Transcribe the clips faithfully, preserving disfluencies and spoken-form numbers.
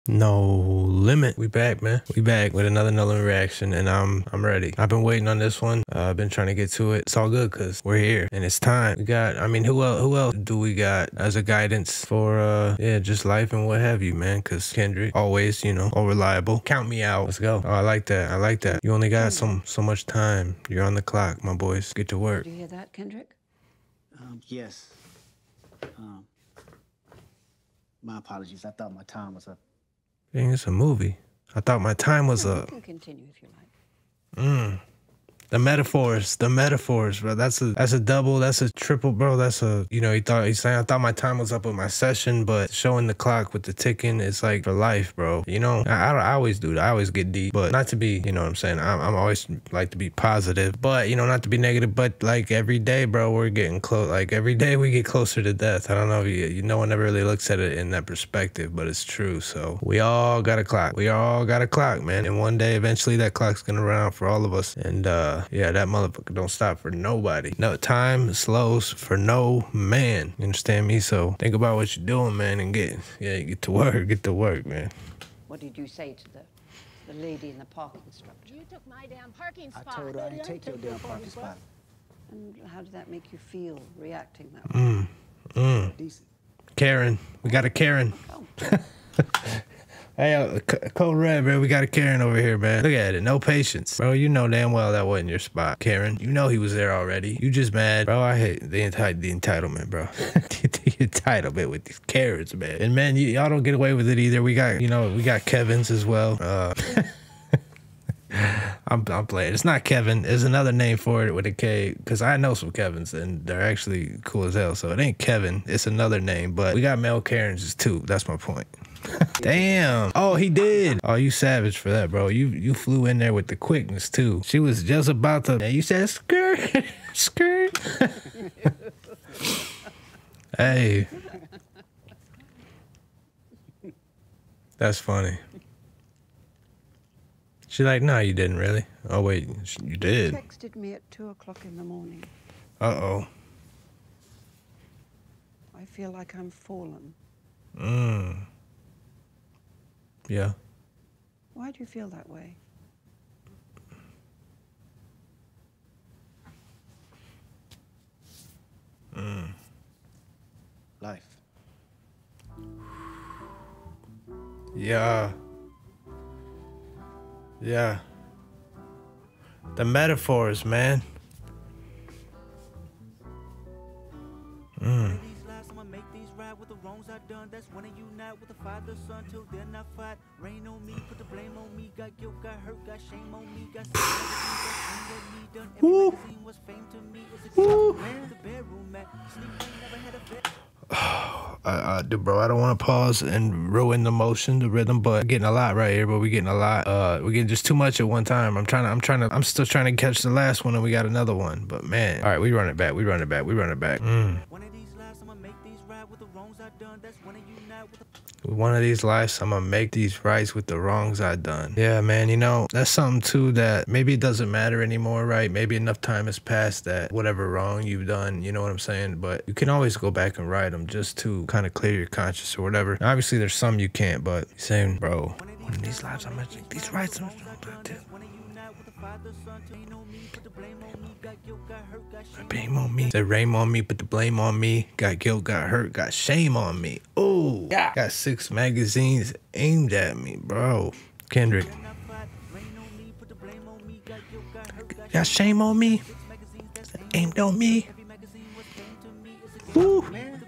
No Limit. We back, man. We back with another No Limit reaction, and I'm I'm ready. I've been waiting on this one. Uh, I've been trying to get to it. It's all good because we're here and it's time. We got. I mean, who else? Who else do we got as a guidance for? Uh, yeah, just life and what have you, man. Because Kendrick always, you know, all reliable. Count me out. Let's go. Oh, I like that. I like that. You only got some so much time. You're on the clock, my boys. Get to work. Did you hear that, Kendrick? Um, yes. Um, my apologies. I thought my time was up. Dang, it's a movie. I thought my time was No, up. you can continue if you like. Mm. The metaphors, the metaphors, bro. That's a that's a double, that's a triple, bro. That's a, you know, he thought he's saying I thought my time was up with my session, but showing the clock with the ticking is like for life, bro. You know, I, I, I always do that. I always get deep, but not to be, you know what I'm saying? I'm, I'm always like to be positive, but you know, not to be negative, but like every day, bro, we're getting close. Like every day we get closer to death. I don't know if you, you no one ever really looks at it in that perspective, but it's true. So we all got a clock. We all got a clock, man. And one day, eventually that clock's gonna run out for all of us. And uh, yeah, that motherfucker don't stop for nobody. No, time slows for no man. You understand me? So think about what you're doing, man, and get yeah, get to work, get to work, man. What did you say to the the lady in the parking structure? You took my damn parking spot. I told her I didn't take your damn parking spot. And how did that make you feel reacting that Mm. way? Mm. Decent. Karen, we got a Karen. Oh. Hey, uh, Code Red, bro, we got a Karen over here, man. Look at it, no patience. Bro, you know damn well that wasn't your spot. Karen, you know he was there already. You just mad. Bro, I hate the, enti the entitlement, bro. The entitlement with these Karens, man. And man, y'all don't get away with it either. We got, you know, we got Kevin's as well. Uh, I'm, I'm playing. It's not Kevin. There's another name for it with a K, because I know some Kevins and they're actually cool as hell. So it ain't Kevin. It's another name, but we got male Karens too. That's my point. Damn. Oh, he did. Oh, you savage for that, bro. You you flew in there with the quickness too. She was just about to. And you said skirt, skirt. Hey, that's funny. She's like, no, you didn't really. Oh wait, you did. You texted me at two o'clock in the morning. Uh oh. I feel like I'm fallen. Mm. Yeah. Why do you feel that way? Mm. Life. Yeah. Yeah. The metaphors, man. Mm. That's when you unite with the father, son, till then I fight. Rain on me, put the blame on me, got guilt, got hurt, got shame on me, got done. Every magazine was fame to me. It's a man the bedroom at sleep ain't never had a bed. I, I do, bro. I don't want to pause and ruin the motion, the rhythm, but we're getting a lot right here. But we're getting a lot. Uh, we're getting just too much at one time. I'm trying to. I'm trying to. I'm still trying to catch the last one, and we got another one. But man, all right, we run it back. We run it back. We run it back. Mm. One of these lives, I'ma make these right with the wrongs I done. That's when you unite with the. One of these lives, I'm gonna make these rights with the wrongs I done. Yeah, man, you know, that's something too that maybe it doesn't matter anymore, right? Maybe enough time has passed that whatever wrong you've done, you know what I'm saying? But you can always go back and right them just to kind of clear your conscience or whatever. Obviously, there's some you can't, but saying, bro, one of these lives, I'm gonna make these rights. I'm Blame on me. Said rain on me, put the blame on me. Got guilt, got hurt, got shame on me. Oh, yeah. Got six magazines aimed at me, bro. Kendrick. Got shame on me. Aimed on me. Woo.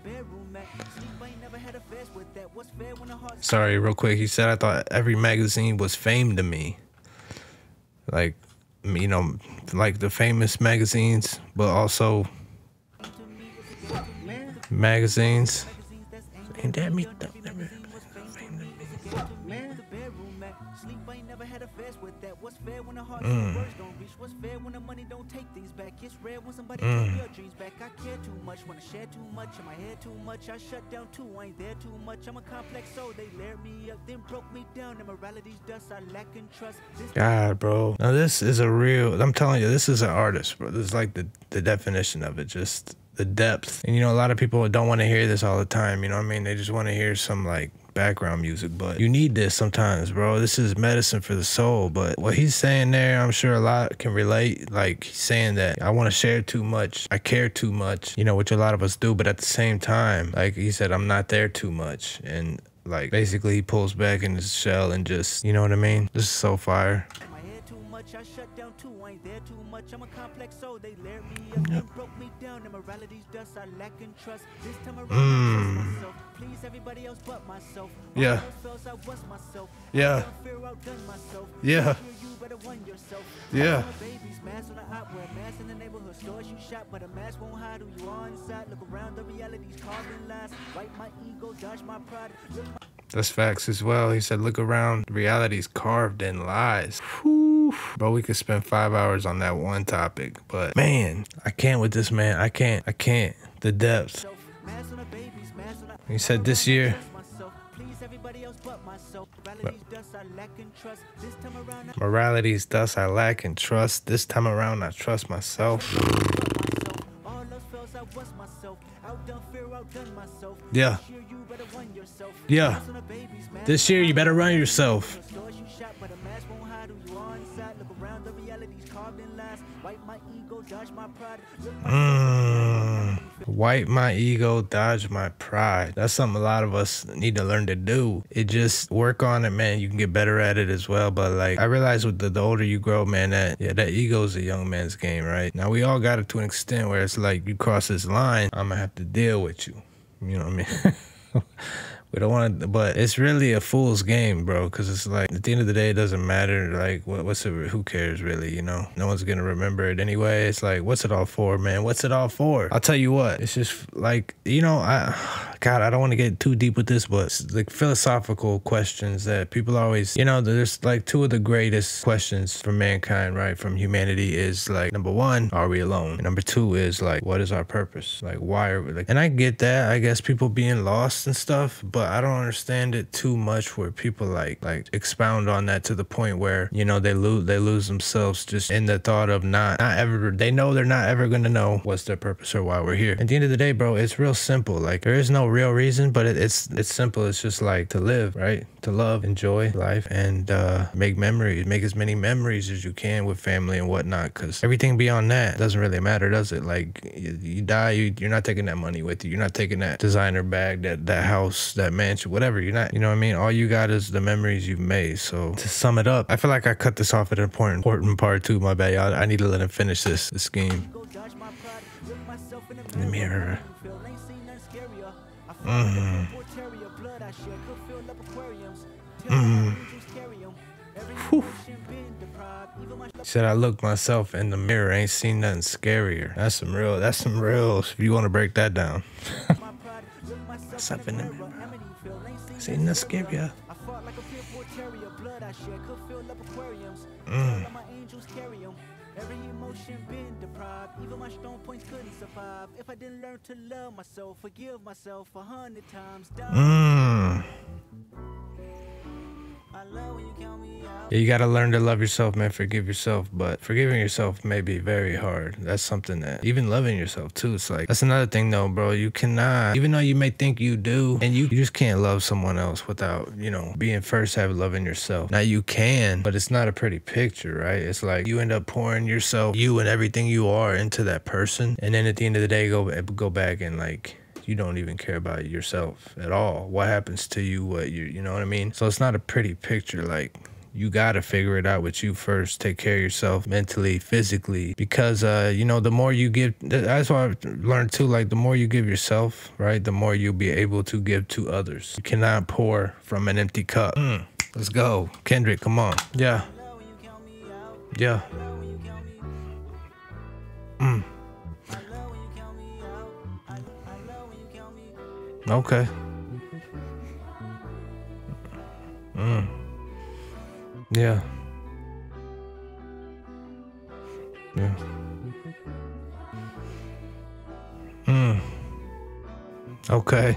Sorry, real quick. He said I thought every magazine was fame to me. Like, you know, like the famous magazines, but also magazines. Ain't that me? Mm. God, bro. Now this is a real, I'm telling you, this is an artist, bro. This is like the, the definition of it. Just the depth. And you know, a lot of people don't want to hear this all the time, you know what I mean? They just want to hear some like background music, but you need this sometimes, bro. This is medicine for the soul. But what he's saying there, I'm sure a lot can relate. Like he's saying that I want to share too much, I care too much, you know, which a lot of us do, but at the same time, like he said, I'm not there too much. And like basically he pulls back in his shell and just, you know what I mean? This is so fire. My head too much, I shut down too. I ain't there too much. I'm a complex soul. They layered me up and broke me down. And morality's dust. I lack in trust. This time around, I trust myself. Please everybody else but myself. All Yeah. those fails, I was myself. Yeah. I fear outdone myself. Yeah. Fear you better won yourself. Yeah. Babies, mask on the op, wear masks in the neighborhood stores you shop, but a mask won't hide who you are inside. Look around, the reality's carving lies. Wipe my ego, dodge my pride. Look my That's facts as well. He said, look around, reality's carved in lies. Whew. Bro, we could spend five hours on that one topic, but man, I can't with this man. I can't, I can't. The depth. mask on the babies, mask on the He said this year, myself. Please everybody else but myself. Reality's dust, I lack in trust. This time around, I morality's dust I lack in trust. This time around, I trust myself. myself. All those fails, I was myself. Outdone fear, outdone myself. Yeah. This year, you better won yourself. Yeah. Mask on the babies, mask This on year, the you better run yourself. stores you shop, but a mask won't hide who you are inside. Look around, the reality's carved in lies. Wipe my ego, dodge my pride. Look my Mm. Wipe my ego, dodge my pride. That's something a lot of us need to learn to do. It just work on it, man. You can get better at it as well. But like I realize with the, the older you grow, man, that yeah, that ego is a young man's game, right? Now we all got it to an extent where it's like you cross this line, I'm gonna have to deal with you. You know what I mean? We don't want to, but it's really a fool's game, bro. Because it's like at the end of the day, it doesn't matter. Like, what, what's it? Who cares, really? You know, no one's gonna remember it anyway. It's like, what's it all for, man? What's it all for? I'll tell you what. It's just like, you know, I, God, I don't want to get too deep with this, but it's like philosophical questions that people always, you know, there's like two of the greatest questions for mankind, right? From humanity is like, number one, are we alone? And number two is like, what is our purpose? Like, why are we like? And I get that. I guess people being lost and stuff, but I don't understand it too much where people like like expound on that to the point where, you know, they lose they lose themselves just in the thought of not not ever they know they're not ever gonna know what's their purpose or why we're here. At the end of the day, bro, it's real simple. Like there is no real reason, but it, it's it's simple. It's just like to live, right? To love, enjoy life, and uh, make memories. Make as many memories as you can with family and whatnot, because everything beyond that doesn't really matter, does it? Like you, you die, you, you're not taking that money with you. You're not taking that designer bag, that that house, that mansion, whatever. You're not, you know what I mean? All you got is the memories you've made. So to sum it up, I feel like I cut this off at an important, important part too. My bad, y'all. I need to let him finish this, this scheme. ego, dodge my pride. Look myself in the In the mirror. mirror. Feel ain't seen nothing scarier. I feel Mm. like a pure terrier. Blood I shed could fill up aquariums. Mm. Tell me how angels carry 'em. Every emotion been deprived. Even my Said I look myself in the mirror, ain't seen nothing scarier. That's some real, that's some real, if you want to break that down. my pride. Look myself Myself in the in the mirror. Amityville ain't seen Seen nothing scarier. I fought like a pure pure terrier. Blood I shed could fill up aquariums. Mm. Tell my angels carry 'em. Every emotion been deprived. Even my strong points couldn't survive. If I didn't learn to love myself, forgive myself a hundred times. Down. Mm. I love when you count me out. Yeah, you gotta learn to love yourself, man. Forgive yourself, but forgiving yourself may be very hard. That's something that even loving yourself too. It's like that's another thing, though, bro. You cannot, even though you may think you do, and you, you just can't love someone else without, you know, being first have loving yourself. Now you can, but it's not a pretty picture, right? It's like you end up pouring yourself, you and everything you are into that person, and then at the end of the day, go go back and like. You don't even care about yourself at all. What happens to you, what you, you know what I mean? So it's not a pretty picture. Like, you got to figure it out with you first. Take care of yourself mentally, physically, because, uh, you know, the more you give, that's what I've learned too. Like, the more you give yourself, right, the more you'll be able to give to others. You cannot pour from an empty cup. Mm, let's go. Kendrick, come on. Yeah. I love when you count me out. Yeah. I love when you count me. Mm, I love when you count me out. I, I love when you count me. okay. Mm. Yeah. Yeah. Mm. Okay.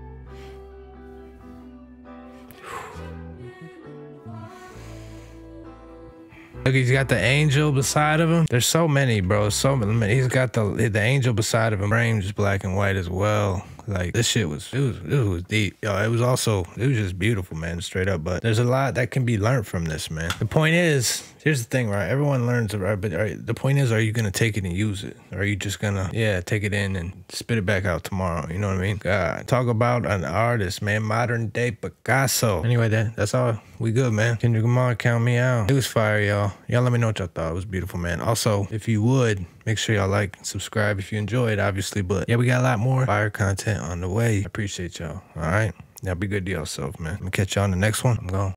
Look, he's got the angel beside of him. There's so many, bro. So many. He's got the the angel beside of him. Frame's black and white as well. Like this shit was, it was, it was deep. Yo, it was also, it was just beautiful, man, straight up. But there's a lot that can be learned from this, man. The point is, here's the thing, right? Everyone learns, right? But right, the point is, are you gonna take it and use it? Or are you just gonna, yeah, take it in and spit it back out tomorrow? You know what I mean? God, talk about an artist, man. Modern day Picasso. Anyway, that that's all. We good, man. Kendrick Lamar, count me out. It was fire, y'all. Y'all let me know what y'all thought. It was beautiful, man. Also, if you would, make sure y'all like and subscribe if you enjoyed, obviously. But yeah, we got a lot more fire content on the way. I appreciate y'all. All right. Y'all be good to yourself, man. I'm gonna catch y'all on the next one. I'm gone.